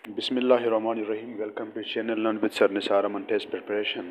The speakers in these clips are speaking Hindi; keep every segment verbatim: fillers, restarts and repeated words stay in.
बिस्मिल्लाहिर्रहमानिर्रहीम। Welcome to channel learn with sir Nisar Aman test preparation.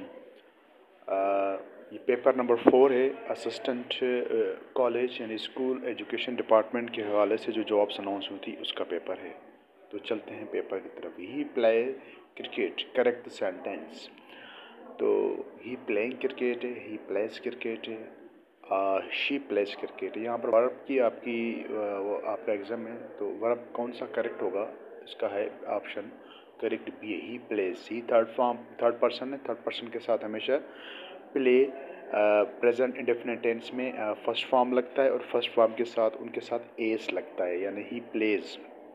ये पेपर नंबर फोर है। असिस्टेंट कॉलेज यानी स्कूल एजुकेशन डिपार्टमेंट के हवाले से जो जॉब्स अनाउंस हुई थी उसका पेपर है। तो चलते हैं पेपर की तरफ। He play cricket, correct the sentence. तो ही प्लेइंग क्रिकेट है, ही प्लेस क्रिकेट है, शी प्लेस क्रिकेट है। यहाँ पर वर्ब की आपकी वो आपका एग्जाम है, तो वर्ब कौन सा करेक्ट होगा इसका है ऑप्शन करेक्ट बी है, he plays. He third form third person है, थर्ड पर्सन के साथ हमेशा प्ले प्रेजेंट इंडेफिनिट टेंस में फर्स्ट फॉर्म लगता है और फर्स्ट फॉर्म के साथ उनके साथ एस लगता है, यानी he plays.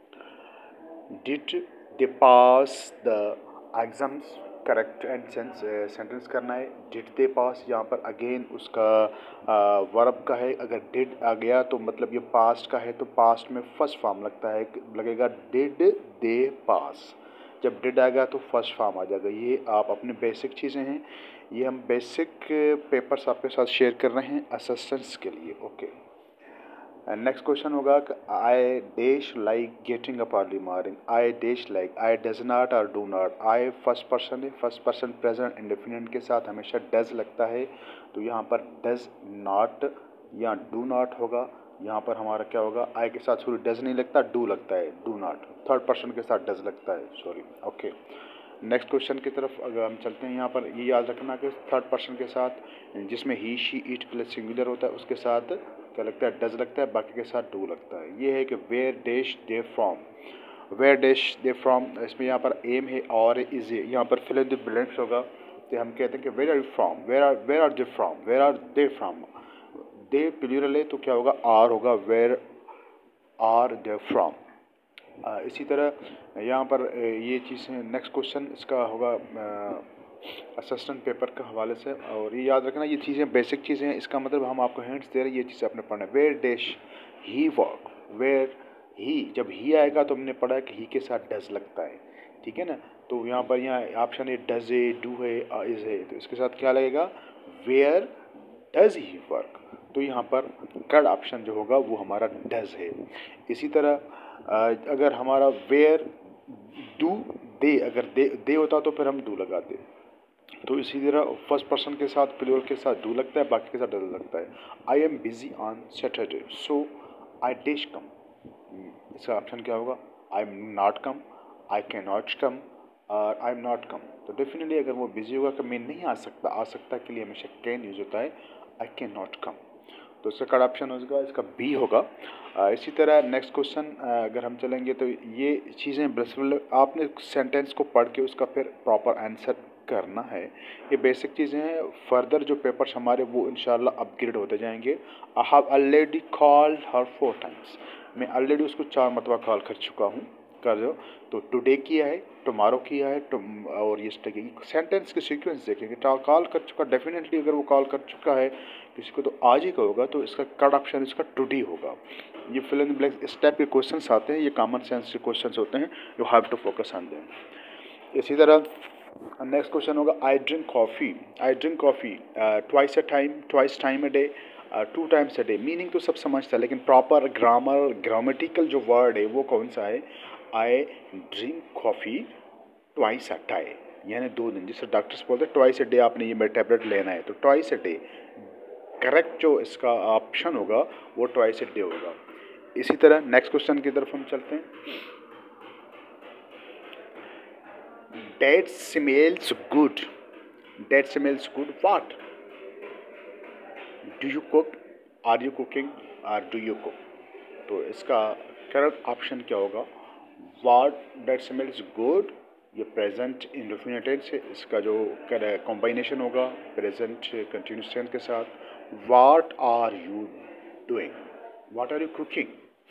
Did they pass the exams, correct and sentence करना है। डिड दे पास, यहाँ पर अगेन उसका वर्ब का है। अगर डिड आ गया तो मतलब ये पास्ट का है, तो पास्ट में फर्स्ट फॉर्म लगता है, लगेगा डिड दे पास। जब डिड आ गया तो फर्स्ट फॉर्म आ जाएगा। ये आप अपने बेसिक चीज़ें हैं, ये हम बेसिक पेपर्स आपके साथ शेयर कर रहे हैं असिस्टेंट्स के लिए। ओके, नेक्स्ट क्वेश्चन होगा कि I dash like getting up early morning. I dash like, I does not और do not. I first person है, फर्स्ट पर्सन प्रेजेंट इंडेफिनिट के साथ हमेशा डज लगता है, तो यहाँ पर डज नॉट या डू नॉट होगा। यहाँ पर हमारा क्या होगा, आई के साथ सॉरी डज नहीं लगता, डू लगता है, डू नॉट। थर्ड पर्सन के साथ डज लगता है, सॉरी। ओके, नेक्स्ट क्वेश्चन की तरफ अगर हम चलते हैं, यहाँ पर ये याद रखना कि थर्ड पर्सन के साथ जिसमें he she it plus singular होता है उसके साथ क्या लगता है, डज लगता है, बाकी के साथ डू लगता है। ये है कि where dash they from, where dash they from, इसमें यहाँ पर एम है और इज है, यहाँ पर फिल इन द ब्लैंक्स होगा। तो हम कहते हैं कि where are you from, where are where are they from, where are they from. They plural है तो क्या होगा, आर होगा, वेयर आर दे फ्रॉम। इसी तरह यहाँ पर ये चीज़ें, नेक्स्ट क्वेश्चन इसका होगा असिस्टेंट पेपर के हवाले से। और ये याद रखना, ये चीज़ें बेसिक चीज़ें हैं, इसका मतलब हम आपको हिंट्स दे रहे हैं, ये चीज़ें आपने पढ़ना है। Where dash he work, where he, जब ही आएगा तो हमने पढ़ा है कि ही के साथ डज लगता है, ठीक है ना। तो यहाँ पर यहाँ ऑप्शन है डज है, डू है, इज है, तो इसके साथ क्या लगेगा, वेयर डज ही वर्क। तो यहाँ पर थर्ड ऑप्शन जो होगा वो हमारा डज है। इसी तरह अगर हमारा वेयर डू दे, अगर दे दे होता तो फिर हम डू लगाते। तो इसी तरह फर्स्ट पर्सन के साथ प्लूरल के साथ डू लगता है, बाकी के साथ डज लगता है। I am busy on Saturday so I dash come. इसका ऑप्शन क्या होगा, I am not come, I can not come और आई एम नॉट कम। तो डेफिनेटली अगर वो बिजी होगा कि मैं नहीं आ सकता, आ सकता के लिए हमेशा कैन यूज होता है, आई कैन नॉट कम। तो इसका करेक्ट ऑप्शन होगा इसका बी होगा। आ, इसी तरह नेक्स्ट क्वेश्चन अगर हम चलेंगे तो ये चीज़ें बिल्कुल आपने सेंटेंस को पढ़ के उसका फिर प्रॉपर आंसर करना है। ये बेसिक चीज़ें हैं, फर्दर जो पेपर्स हमारे वो इंशाल्लाह अपग्रेड होते जाएंगे। I have already called her four times, मैं ऑलरेडी उसको चार मरतबा कॉल कर चुका हूँ, कर दो। तो टुडे किया है, टुमारो किया है, टुम और ये सेंटेंस के सीक्वेंस देखेंगे। कॉल कर चुका, डेफिनेटली अगर वो कॉल कर चुका है किसी को तो आज ही का होगा, तो इसका कट ऑप्शन इसका टुडे होगा। ये फिल इन ब्लैंक्स इस टाइप के क्वेश्चंस आते हैं, ये कॉमन सेंस के क्वेश्चंस होते हैं, you have to focus on them. इसी तरह नेक्स्ट क्वेश्चन होगा I drink coffee, I drink coffee twice a time, twice time a day, two times a day. Meaning तो सब समझता है, लेकिन प्रॉपर ग्रामर ग्रामेटिकल जो वर्ड है वो कौन सा है, I drink coffee twice a day, यानी दो दिन। जिससे डॉक्टर्स बोलते हैं ट्वाइस अ डे आपने ये मेरा टैबलेट लेना है, तो ट्वाइस अ डे करेक्ट जो इसका ऑप्शन होगा वो ट्वाइस अ डे होगा। इसी तरह नेक्स्ट क्वेश्चन की तरफ हम चलते हैं। That smells good. That smells good. What? Do you cook? Are you cooking? Or do you cook? तो इसका करेक्ट ऑप्शन क्या होगा, What that smells good, ये प्रेजेंट इंडेफिनिट टेंस है, इसका जो कॉम्बिनेशन होगा प्रेजेंट कंटिन्यूस टेंस के साथ। What are you doing? What are you cooking?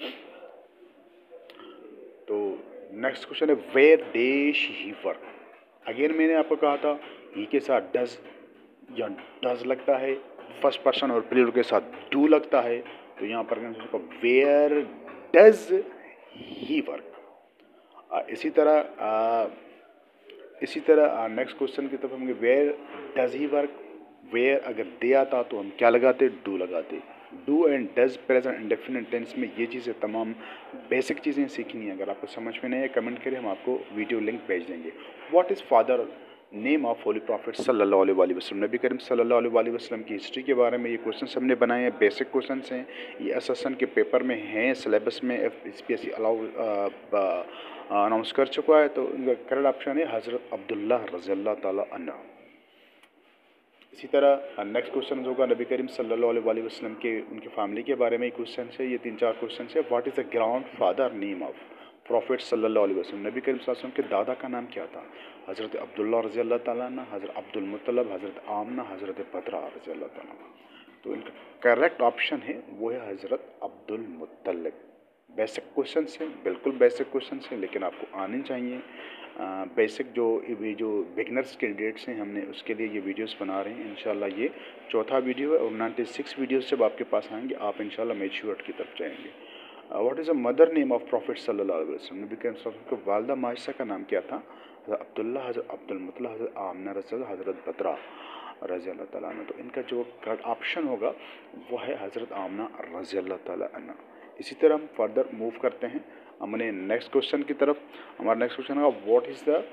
तो नेक्स्ट क्वेश्चन है where dash he work. Again मैंने आपको कहा था ही के साथ डज या डज लगता है, फर्स्ट पर्सन और प्लूरल के साथ डू लगता है, तो यहाँ पर वेयर डज ही वर्क। इसी तरह आ, इसी तरह नेक्स्ट क्वेश्चन की तरफ हम where does he work. Where अगर दे आता तो हम क्या लगाते, डू लगाते। Do and does present indefinite tense में ये चीज़ें तमाम बेसिक चीज़ें सीखनी है। अगर आपको समझ में नहीं है कमेंट करिए, हम आपको वीडियो लिंक भेज देंगे। What is father name of holy prophet सल्लल्लाहु अलैहि वसल्लम, नबी करीम सल्लल्लाहु अलैहि वसल्लम की हिस्ट्री के बारे में ये क्वेश्चन हमने बनाए हैं। बेसिक क्वेश्चन हैं, ये एसएसएन के पेपर में हैं, सिलेबस में एसपीएससी अलाउ अनाउंस कर चुका है। तो इनका करेक्ट ऑप्शन है हज़रत अब्दुल्ला रज़ी अल्लाह ताला अन्हु। इसी तरह नेक्स्ट क्वेश्चन होगा नबी करीम सल्लल्लाहु अलैहि वसल्लम के उनके फैमिली के बारे में क्वेश्चन है। ये तीन चार क्वेश्चन है। What is the grand father name of prophet सल्लल्लाहु अलैहि वसल्लम, नबी करीम सल्लल्लाहु अलैहि वसल्लम के दादा का नाम क्या था? हज़रत अब्दुल्ला रज़ी अल्लाह ताला अन्हु, हज़रत अब्दुल मुत्तलब, हज़रत आमना, हज़रत बदरा रज़ी अल्लाह ताला। तो इनका करेक्ट ऑप्शन है वो है हज़रत अब्दुल मुत्तलब। बेसिक क्वेश्चन हैं, बिल्कुल बेसिक क्वेश्चन हैं, लेकिन आपको आने चाहिए। बेसिक जो ये जो बिगनर्स कैंडिडेट्स हैं हमने उसके लिए ये वीडियोस बना रहे हैं। इंशाल्लाह ये चौथा वीडियो है और छियानवे वीडियोस जब आपके पास आएंगे आप इंशाल्लाह मैच्योरिटी की तरफ जाएंगे। What is the mother name of prophet सल्लल्लाहु अलैहि वसल्लम, नबी करीम सल्लल्लाहु अलैहि वसल्लम के वालिदा मायशा का नाम क्या था? हज़रत अब्दुल्ला, हज़रत अब्दुल मुत्तलब, हज़रत आमना रज़ी, हज़रत बदरा रज़ी अल्लाह ताला अन्हु। तो इनका जो करेक्ट ऑप्शन होगा वो है हज़रत आमना रज़ी अल्लाह ताला अन्हु। इसी तरह हम फर्दर मूव करते हैं हमने नेक्स्ट क्वेश्चन की तरफ। हमारा नेक्स्ट क्वेश्चन होगा what is the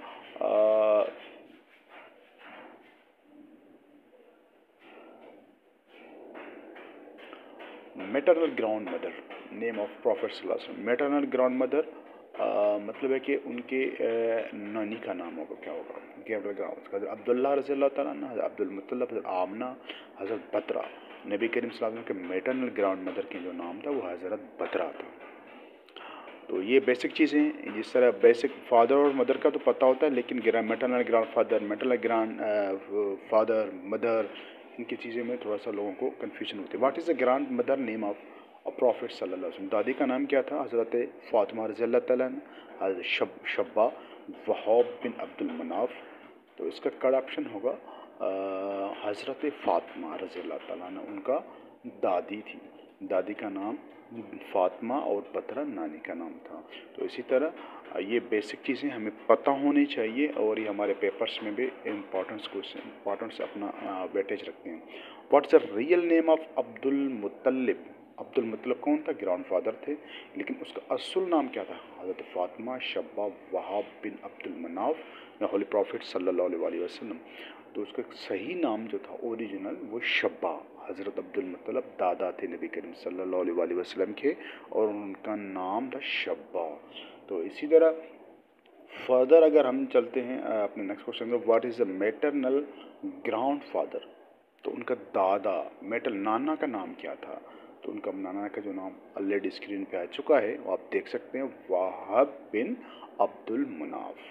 maternal grand mother name of prophet सल्लल्लाहु अलैहि वसल्लम। मैटरनल ग्राउंड मदर मतलब है कि उनके uh, नानी का नाम होगा, क्या होगा? हज़रत अब्दुल्ला रज़ी अल्लाह ताला अन्हु, हज़रत अब्दुल मुत्तलब, हज़रत आमना, हज़रत बदरा। नबी करीम सल्लल्लाहु अलैहि वसल्लम के मैटरनल ग्राउंड मदर के जो नाम था वो हज़रत बदरा था। तो ये बेसिक चीज़ें हैं। जिस तरह बेसिक फादर और मदर का तो पता होता है, लेकिन grand maternal grand father, maternal grand father, mother, इनकी चीज़ें में थोड़ा सा लोगों को कन्फ्यूजन होती है। What is the grand mother name of prophet सल्लल्लाहु अलैहि वसल्लम, दादी का नाम क्या था? हज़रत फ़ातिमा रज़ी अल्लाह ताला अन्हा, हज़रत शब शब्बा वहाब बिन अब्दुल मनाफ। तो इसका करेक्ट ऑप्शन होगा हज़रत फ़ातिमा रज़ी अल्लाह ताला अन्हा, उनका दादी थी। दादी का नाम फ़ातिमा और बदरा नानी का नाम था। तो इसी तरह ये बेसिक चीज़ें हमें पता होनी चाहिए और ये हमारे पेपर्स में भी इम्पोर्टेंस क्वेश्चन इम्पोर्टेंस अपना वेटेज रखते हैं। What's the real name of Abdul Muttalib, Abdul Muttalib कौन था? ग्रैंड फादर थे, लेकिन उसका असल नाम क्या था? हज़रत फ़ातिमा शब्बा वहाब बिन अब्दुल मनाफ या होली प्रॉफिट सल्लल्लाहु अलैहि वसल्लम। तो उसका सही नाम जो था ओरिजिनल वो शब्बा, हज़रत अब्दुल मुत्तलब दादा थे नबी करीम सल्लल्लाहु अलैहि वसल्लम के और उनका नाम था शब्बा। तो इसी तरह फर्दर अगर हम चलते हैं अपने नेक्स्ट क्वेश्चन में, what is the maternal grand father, तो उनका दादा मैटर नाना का नाम क्या था? तो उनका नाना का जो नाम ऑलरेडी स्क्रीन पे आ चुका है वो आप देख सकते हैं, वहाब बिन अब्दुल मुनाफ।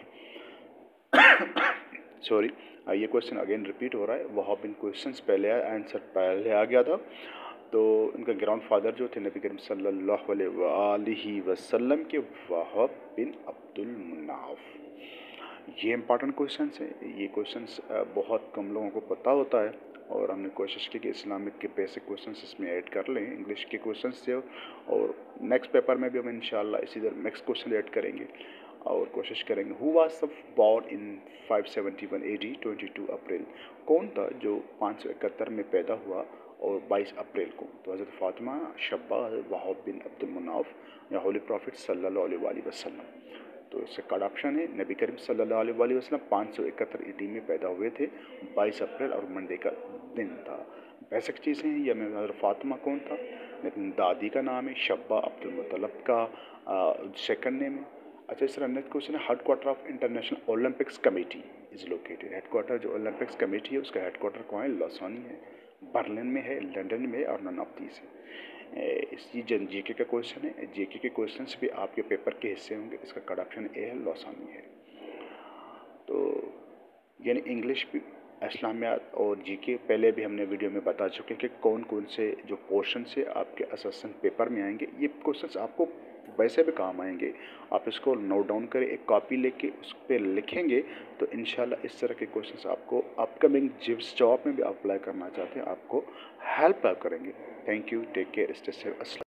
सॉरी, ये क्वेश्चन अगेन रिपीट हो रहा है। वहाब बिन क्वेश्चंस पहले आया, आंसर पहले आ गया था। तो इनका ग्रैंड फादर जो थे नबी करीम सल्लल्लाहु अलैहि वसल्लम के वहाब बिन अब्दुल मुनाफ। ये इंपॉर्टेंट क्वेश्चन है। ये क्वेश्चन बहुत कम लोगों को पता होता है और हमने कोशिश की कि इस्लामिक के बेसिक क्वेश्चन इसमें ऐड कर लें, इंग्लिश के क्वेश्चन से। और नेक्स्ट पेपर में भी हम इंशाल्लाह इसी तरह नेक्स्ट क्वेश्चन ऐड करेंगे और कोशिश करेंगे। Who was the born in five seventy one A D बाईस अप्रैल, कौन था जो पाँच सौ इकहत्तर में पैदा हुआ और बाईस अप्रैल को? तो हज़रत फ़ातिमा शब्बा वहाब बिन अब्दुल मुनाफ या होली प्रॉफिट सल्लल्लाहु अलैहि वसल्लम। तो इसका करेक्ट ऑप्शन है नबी करीम सल्लल्लाहु अलैहि वसल्लम पाँच सौ इकहत्तर ईडी में पैदा हुए थे, बाईस अप्रैल और मंडे का दिन था। बेसिक चीज़ें हैं। यह हज़रत फ़ातिमा कौन था? लेकिन दादी का नाम है शब्बा, अब्दुल मुत्तलब का सेकंड नेम है। अच्छा, इस तरह नेक्स्ट क्वेश्चन है, head quarter of international Olympics committee is located. Head quarter जो ओलंपिक्स कमेटी है उसका हेड क्वार्टर कहाँ है? लॉसानी है, बर्लिन में है, लंदन में है और नन ऑफ दीस है। इसी जन जीके का क्वेश्चन है। जीके के क्वेश्चंस भी आपके पेपर के हिस्से होंगे। इसका करेक्ट ऑप्शन ए है, लॉसानी है। तो यानी इंग्लिश भी, इस्लामियात और जीके पहले भी हमने वीडियो में बता चुके हैं कि कौन कौन से जो पोर्शन से आपके असेसमेंट पेपर में आएंगे। ये क्वेश्चंस आपको वैसे भी काम आएंगे। आप इसको नोट डाउन करें, एक कॉपी लेके उस पर लिखेंगे तो इंशाल्लाह इस तरह के क्वेश्चंस आपको अपकमिंग जिस जॉब में भी अप्लाई करना चाहते हैं आपको हेल्प करेंगे। Thank you, take care, stay safe.